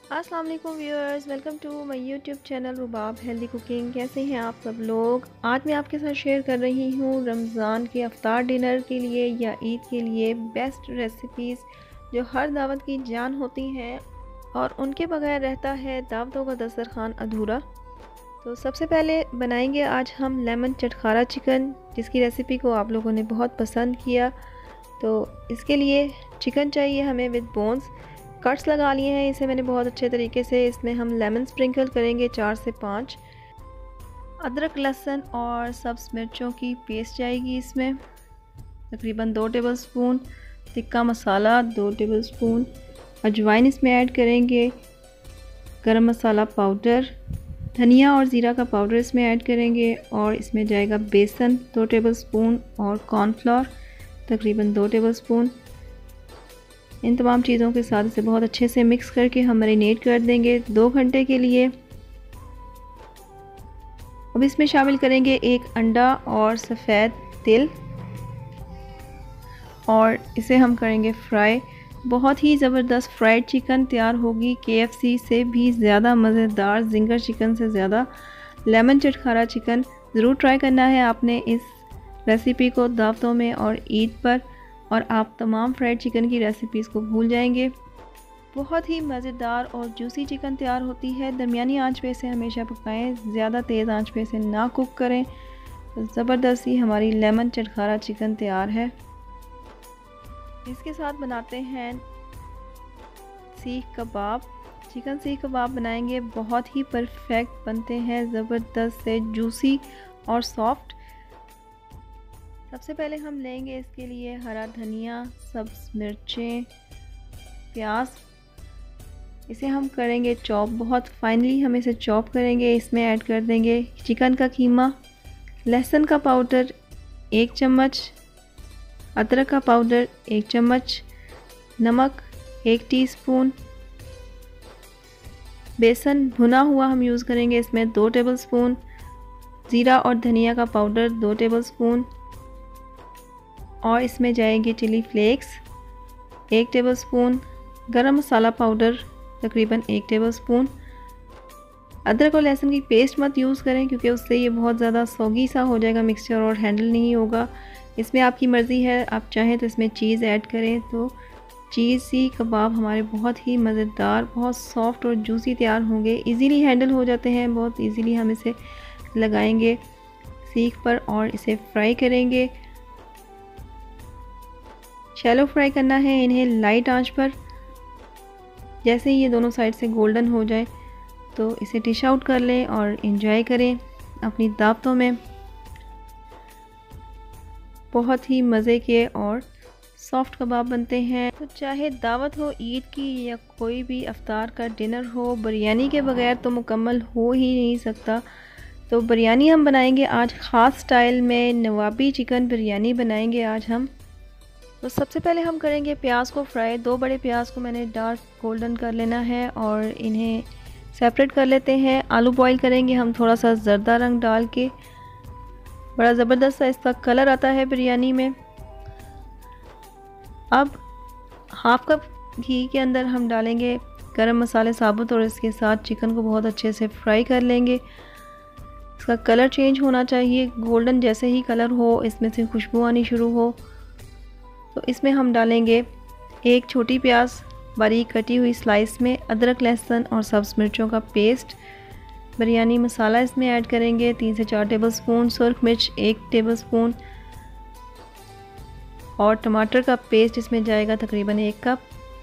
अस्सलाम वालेकुम viewers, welcome to my YouTube channel Rubab healthy cooking. कैसे हैं आप सब लोग। आज मैं आपके साथ शेयर कर रही हूँ रमज़ान के अफ्तार डिनर के लिए या ईद के लिए बेस्ट रेसिपीज़ जो हर दावत की जान होती हैं और उनके बगैर रहता है दावतों का दस्तरखान अधूरा। तो सबसे पहले बनाएंगे आज हम लेमन चटखारा चिकन, जिसकी रेसिपी को आप लोगों ने बहुत पसंद किया। तो इसके लिए चिकन चाहिए हमें विद बोन्स। कट्स लगा लिए हैं इसे मैंने बहुत अच्छे तरीके से। इसमें हम लेमन स्प्रिंकल करेंगे 4 से 5। अदरक लहसुन और सब्ज़ मिर्चों की पेस्ट जाएगी इसमें, तकरीबन 2 टेबलस्पून। तिक्का मसाला 2 टेबलस्पून। अजवाइन इसमें ऐड करेंगे। गरम मसाला पाउडर, धनिया और ज़ीरा का पाउडर इसमें ऐड करेंगे। और इसमें जाएगा बेसन 2 टेबलस्पून और कॉर्नफ्लोर तकरीबन 2 टेबलस्पून। इन तमाम चीज़ों के साथ इसे बहुत अच्छे से मिक्स करके हम मैरिनेट कर देंगे 2 घंटे के लिए। अब इसमें शामिल करेंगे 1 अंडा और सफ़ेद तिल और इसे हम करेंगे फ्राई। बहुत ही ज़बरदस्त फ्राइड चिकन तैयार होगी, KFC से भी ज़्यादा मज़ेदार, जिंगर चिकन से ज़्यादा। लेमन चटखारा चिकन ज़रूर ट्राई करना है आपने इस रेसिपी को दावतों में और ईद पर, और आप तमाम फ्राइड चिकन की रेसिपीज़ को भूल जाएंगे। बहुत ही मज़ेदार और जूसी चिकन तैयार होती है। दरमियानी आंच पे इसे हमेशा पकाएं, ज़्यादा तेज़ आंच पे इसे ना कुक करें। तो ज़बरदस्त ही हमारी लेमन चटखारा चिकन तैयार है। इसके साथ बनाते हैं सीख कबाब। चिकन सीख कबाब बनाएंगे, बहुत ही परफेक्ट बनते हैं, ज़बरदस्त से जूसी और सॉफ्ट। सबसे पहले हम लेंगे इसके लिए हरा धनिया, सब्ज़ मिर्चें, प्याज। इसे हम करेंगे चॉप, बहुत फाइनली हम इसे चॉप करेंगे। इसमें ऐड कर देंगे चिकन का कीमा, लहसुन का पाउडर 1 चम्मच, अदरक का पाउडर 1 चम्मच, नमक 1 टीस्पून, बेसन भुना हुआ हम यूज़ करेंगे इसमें 2 टेबलस्पून, ज़ीरा और धनिया का पाउडर 2 टेबलस्पून, और इसमें जाएंगे चिली फ्लेक्स 1 टेबलस्पून, गरम मसाला पाउडर तकरीबन 1 टेबलस्पून। अदरक और लहसुन की पेस्ट मत यूज़ करें क्योंकि उससे ये बहुत ज़्यादा सौगी सा हो जाएगा मिक्सचर और हैंडल नहीं होगा। इसमें आपकी मर्ज़ी है, आप चाहें तो इसमें चीज़ ऐड करें। तो चीज़ी कबाब हमारे बहुत ही मज़ेदार, बहुत सॉफ्ट और जूसी तैयार होंगे। इजीली हैंडल हो जाते हैं, बहुत इजीली हम इसे लगाएंगे सीख पर और इसे फ्राई करेंगे। शैलो फ्राई करना है इन्हें लाइट आंच पर। जैसे ही ये दोनों साइड से गोल्डन हो जाए तो इसे डिश आउट कर लें और एंजॉय करें अपनी दावतों में। बहुत ही मज़े के और सॉफ्ट कबाब बनते हैं। तो चाहे दावत हो ईद की या कोई भी अफ्तार का डिनर हो, बिरयानी के बगैर तो मुकम्मल हो ही नहीं सकता। तो बिरयानी हम बनाएंगे आज ख़ास स्टाइल में, नवाबी चिकन बिरयानी बनाएंगे आज हम। तो सबसे पहले हम करेंगे प्याज को फ्राई। 2 बड़े प्याज को मैंने डार्क गोल्डन कर लेना है और इन्हें सेपरेट कर लेते हैं। आलू बॉईल करेंगे हम थोड़ा सा ज़र्दा रंग डाल के, बड़ा ज़बरदस्त सा इसका कलर आता है बिरयानी में। अब हाफ कप घी के अंदर हम डालेंगे गरम मसाले साबुत और इसके साथ चिकन को बहुत अच्छे से फ्राई कर लेंगे। इसका कलर चेंज होना चाहिए, गोल्डन जैसे ही कलर हो, इसमें से खुशबू आनी शुरू हो। तो इसमें हम डालेंगे 1 छोटी प्याज बारीक कटी हुई स्लाइस में, अदरक लहसुन और सब्ज़ मिर्चों का पेस्ट, बिरयानी मसाला इसमें ऐड करेंगे 3 से 4 टेबलस्पून, सुरख मिर्च 1 टेबलस्पून और टमाटर का पेस्ट इसमें जाएगा तकरीबन 1 कप।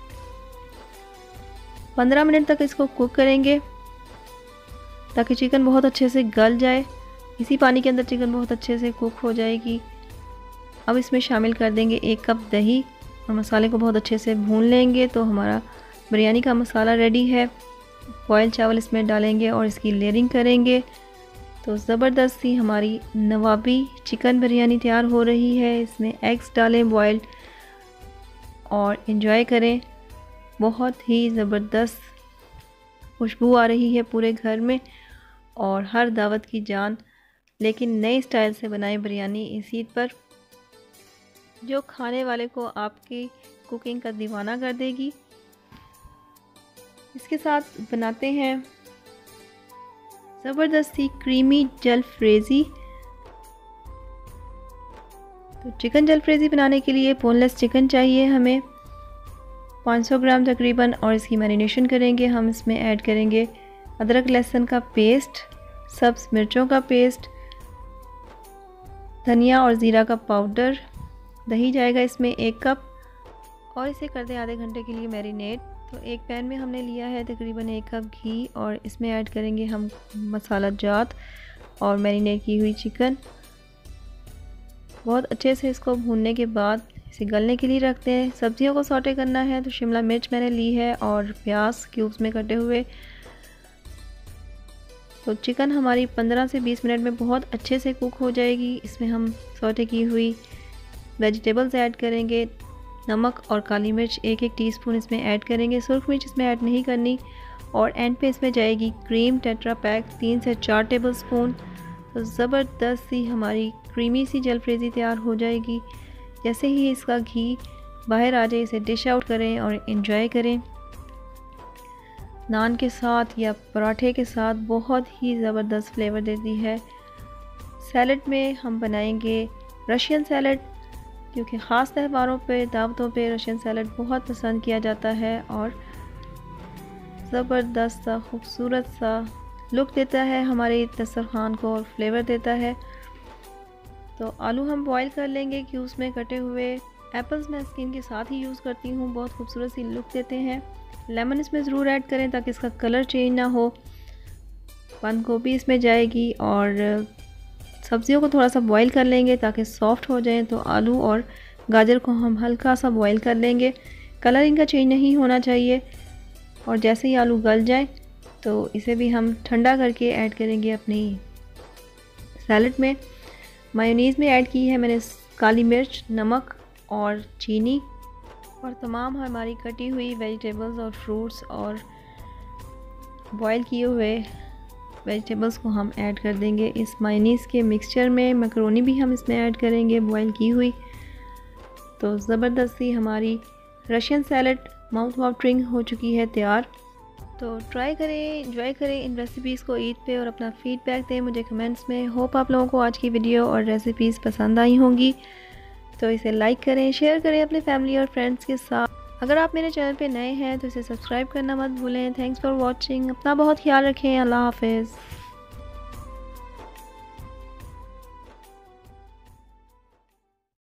15 मिनट तक इसको कुक करेंगे ताकि चिकन बहुत अच्छे से गल जाए। इसी पानी के अंदर चिकन बहुत अच्छे से कुक हो जाएगी। अब इसमें शामिल कर देंगे 1 कप दही और मसाले को बहुत अच्छे से भून लेंगे। तो हमारा बिरयानी का मसाला रेडी है। बॉयल चावल इसमें डालेंगे और इसकी लेयरिंग करेंगे। तो ज़बरदस्त सी हमारी नवाबी चिकन बिरयानी तैयार हो रही है। इसमें एग्स डालें बॉयल्ड और एंजॉय करें। बहुत ही ज़बरदस्त खुशबू आ रही है पूरे घर में और हर दावत की जान। लेकिन नए स्टाइल से बनाएं बिरयानी इस ईद पर, जो खाने वाले को आपकी कुकिंग का दीवाना कर देगी। इसके साथ बनाते हैं ज़बरदस्ती क्रीमी जलफ्रेज़ी। तो चिकन जलफ्रेज़ी बनाने के लिए बोनलेस चिकन चाहिए हमें 500 ग्राम तकरीबन, और इसकी मैरिनेशन करेंगे। हम इसमें ऐड करेंगे अदरक लहसुन का पेस्ट, सब्ज़ मिर्चों का पेस्ट, धनिया और ज़ीरा का पाउडर, दही जाएगा इसमें 1 कप, और इसे कर दें आधे घंटे के लिए मैरिनेट। तो एक पैन में हमने लिया है तकरीबन 1 कप घी, और इसमें ऐड करेंगे हम मसाला जात और मैरिनेट की हुई चिकन। बहुत अच्छे से इसको भूनने के बाद इसे गलने के लिए रखते हैं। सब्जियों को सौटे करना है, तो शिमला मिर्च मैंने ली है और प्याज क्यूब्स में कटे हुए। तो चिकन हमारी 15 से 20 मिनट में बहुत अच्छे से कुक हो जाएगी। इसमें हम सौटे की हुई वेजिटेबल्स ऐड करेंगे। नमक और काली मिर्च 1-1 टीस्पून इसमें ऐड करेंगे, सुर्ख मिर्च इसमें ऐड नहीं करनी। और एंड पे इसमें जाएगी क्रीम टेट्रा पैक 3 से 4 टेबलस्पून। तो ज़बरदस्त सी हमारी क्रीमी सी जलफ्रेज़ी तैयार हो जाएगी। जैसे ही इसका घी बाहर आ जाए इसे डिश आउट करें और एंजॉय करें। नान के साथ या पराठे के साथ बहुत ही ज़बरदस्त फ्लेवर देती है। सैलड में हम बनाएंगे रशियन सैलड, क्योंकि ख़ास त्योहारों पे, दावतों पे रशियन सैलड बहुत पसंद किया जाता है और ज़बरदस्त सा खूबसूरत सा लुक देता है हमारे दस्तरखान को और फ्लेवर देता है। तो आलू हम बॉईल कर लेंगे क्यूब्स में कटे हुए। एप्पल्स मैं स्किन के साथ ही यूज़ करती हूँ, बहुत खूबसूरत सी लुक देते हैं। लेमन इसमें ज़रूर ऐड करें ताकि इसका कलर चेंज ना हो। बंद गोभी इसमें जाएगी, और सब्जियों को थोड़ा सा बॉईल कर लेंगे ताकि सॉफ्ट हो जाएं। तो आलू और गाजर को हम हल्का सा बॉईल कर लेंगे, कलर इनका चेंज नहीं होना चाहिए। और जैसे ही आलू गल जाए तो इसे भी हम ठंडा करके ऐड करेंगे अपनी सैलड में। मायोनीज़ में ऐड की है मैंने काली मिर्च, नमक और चीनी, और तमाम हमारी कटी हुई वेजिटेबल्स और फ्रूट्स और बॉईल किए हुए वेजिटेबल्स को हम ऐड कर देंगे इस मायोनीज़ के मिक्सचर में। मैकरोनी भी हम इसमें ऐड करेंगे बॉईल की हुई। तो ज़बरदस्ती हमारी रशियन सैलड माउथ वाटरिंग हो चुकी है तैयार। तो ट्राई करें, एंजॉय करें इन रेसिपीज़ को ईद पे, और अपना फीडबैक दें मुझे कमेंट्स में। होप आप लोगों को आज की वीडियो और रेसिपीज़ पसंद आई होंगी। तो इसे लाइक करें, शेयर करें अपने फैमिली और फ्रेंड्स के साथ। अगर आप मेरे चैनल पे नए हैं तो इसे सब्सक्राइब करना मत भूलें। Thanks for watching. अपना बहुत ख्याल रखें। अल्लाह हाफिज़।